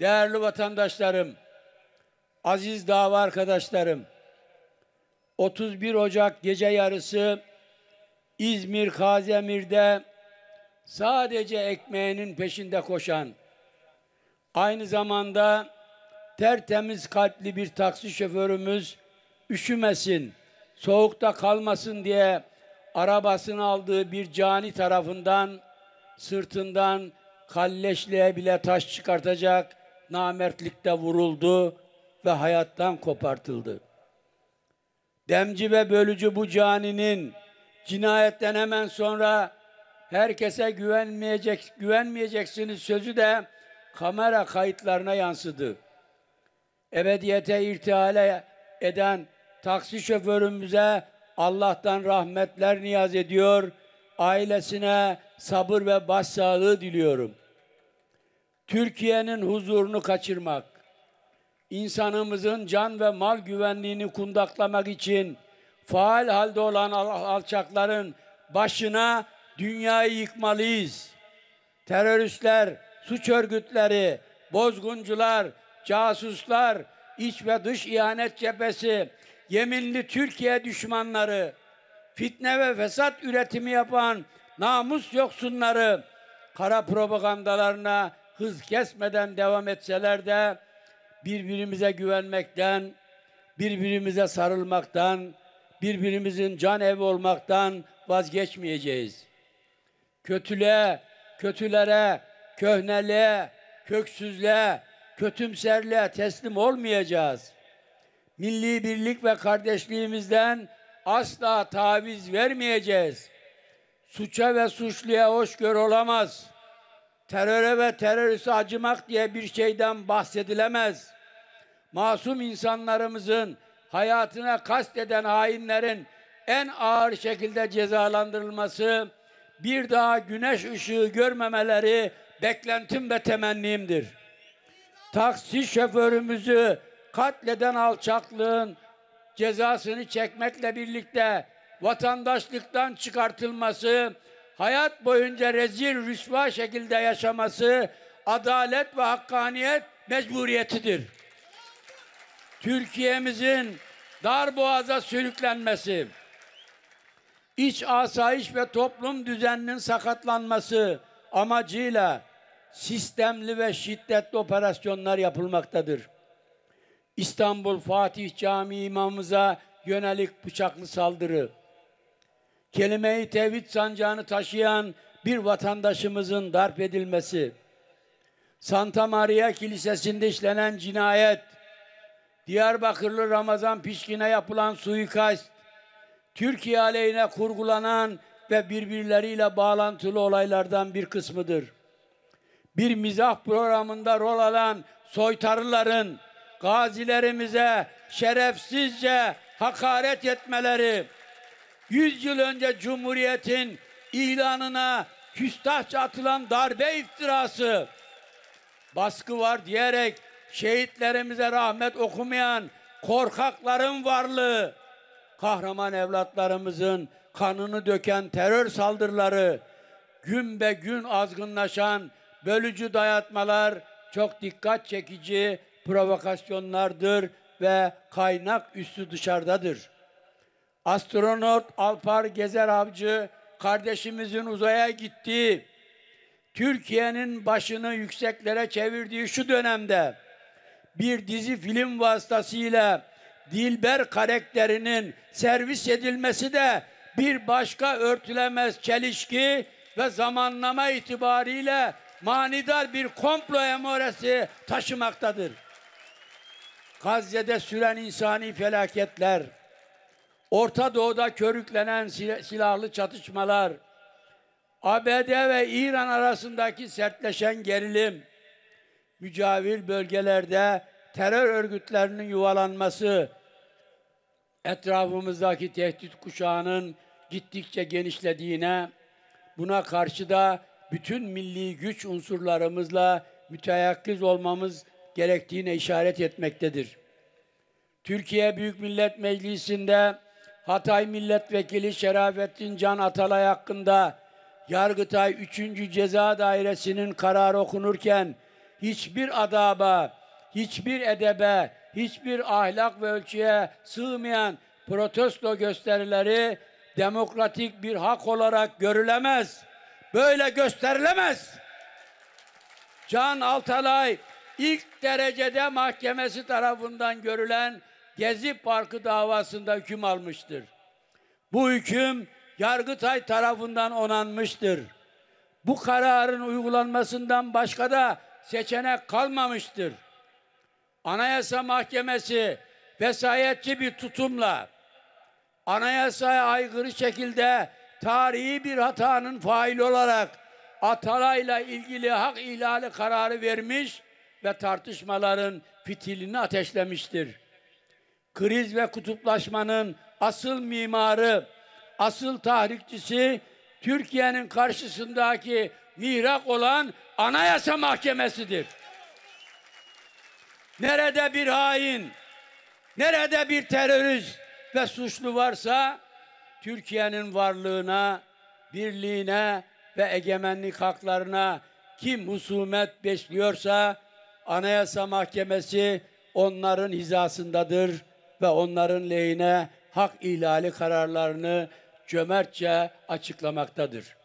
Değerli vatandaşlarım, aziz dava arkadaşlarım, 31 Ocak gece yarısı İzmir Kaziemir'de sadece ekmeğinin peşinde koşan, aynı zamanda tertemiz kalpli bir taksi şoförümüz üşümesin, soğukta kalmasın diye arabasını aldığı bir cani tarafından sırtından kalleşliğe bile taş çıkartacak namertlikte vuruldu ve hayattan kopartıldı. Demci ve bölücü bu caninin cinayetten hemen sonra herkese güvenmeyeceksiniz sözü de kamera kayıtlarına yansıdı. Ebediyete irtihale eden taksi şoförümüze Allah'tan rahmetler niyaz ediyor, ailesine sabır ve başsağlığı diliyorum. Türkiye'nin huzurunu kaçırmak, insanımızın can ve mal güvenliğini kundaklamak için faal halde olan alçakların başına dünyayı yıkmalıyız. Teröristler, suç örgütleri, bozguncular, casuslar, iç ve dış ihanet cephesi, yeminli Türkiye düşmanları, fitne ve fesat üretimi yapan namus yoksunları, kara propagandalarına hız kesmeden devam etseler de birbirimize güvenmekten, birbirimize sarılmaktan, birbirimizin can evi olmaktan vazgeçmeyeceğiz. Kötülere, köhneliğe, köksüzlüğe, kötümserliğe teslim olmayacağız. Milli birlik ve kardeşliğimizden asla taviz vermeyeceğiz. Suça ve suçluya hoşgörü olamaz. Teröre ve teröriste acımak diye bir şeyden bahsedilemez. Masum insanlarımızın hayatına kasteden hainlerin en ağır şekilde cezalandırılması, bir daha güneş ışığı görmemeleri beklentim ve temennimdir. Taksi şoförümüzü katleden alçaklığın cezasını çekmekle birlikte vatandaşlıktan çıkartılması, hayat boyunca rezil rüsva şekilde yaşaması adalet ve hakkaniyet mecburiyetidir. Türkiye'mizin darboğaza sürüklenmesi, iç asayiş ve toplum düzeninin sakatlanması amacıyla sistemli ve şiddetli operasyonlar yapılmaktadır. İstanbul Fatih Camii imamımıza yönelik bıçaklı saldırı, kelime-i tevhid sancağını taşıyan bir vatandaşımızın darp edilmesi, Santa Maria Kilisesi'nde işlenen cinayet, Diyarbakırlı Ramazan Pişkin'e yapılan suikast, Türkiye aleyhine kurgulanan ve birbirleriyle bağlantılı olaylardan bir kısmıdır. Bir mizah programında rol alan soytarıların gazilerimize şerefsizce hakaret etmeleri, 100 yıl önce Cumhuriyet'in ilanına küstahça atılan darbe iftirası, baskı var diyerek şehitlerimize rahmet okumayan korkakların varlığı, kahraman evlatlarımızın kanını döken terör saldırıları, gün be gün azgınlaşan bölücü dayatmalar çok dikkat çekici provokasyonlardır ve kaynak üstü dışarıdadır. Astronot Alpar Gezer Avcı kardeşimizin uzaya gittiği, Türkiye'nin başını yükseklere çevirdiği şu dönemde bir dizi film vasıtasıyla Dilber karakterinin servis edilmesi de bir başka örtülemez çelişki ve zamanlama itibariyle manidar bir komplo emoresi taşımaktadır. Gazze'de süren insani felaketler, Orta Doğu'da körüklenen silahlı çatışmalar, ABD ve İran arasındaki sertleşen gerilim, mücavir bölgelerde terör örgütlerinin yuvalanması, etrafımızdaki tehdit kuşağının gittikçe genişlediğine, buna karşı da bütün milli güç unsurlarımızla müteyakkiz olmamız gerektiğine işaret etmektedir. Türkiye Büyük Millet Meclisi'nde Hatay Milletvekili Şerafettin Can Atalay hakkında Yargıtay 3. Ceza Dairesi'nin kararı okunurken hiçbir adaba, hiçbir edebe, hiçbir ahlak ve ölçüye sığmayan protesto gösterileri demokratik bir hak olarak görülemez. Böyle gösterilemez. Can Altalay ilk derecede mahkemesi tarafından görülen Gezi Parkı davasında hüküm almıştır. Bu hüküm Yargıtay tarafından onanmıştır. Bu kararın uygulanmasından başka da seçenek kalmamıştır. Anayasa Mahkemesi vesayetçi bir tutumla anayasaya aykırı şekilde tarihi bir hatanın faili olarak Atalay'la ilgili hak ihlali kararı vermiş ve tartışmaların fitilini ateşlemiştir. Kriz ve kutuplaşmanın asıl mimarı, asıl tahrikçisi Türkiye'nin karşısındaki mihrak olan Anayasa Mahkemesi'dir. Nerede bir hain, nerede bir terörist ve suçlu varsa Türkiye'nin varlığına, birliğine ve egemenlik haklarına kim husumet besliyorsa Anayasa Mahkemesi onların hizasındadır ve onların lehine hak ihlali kararlarını cömertçe açıklamaktadır.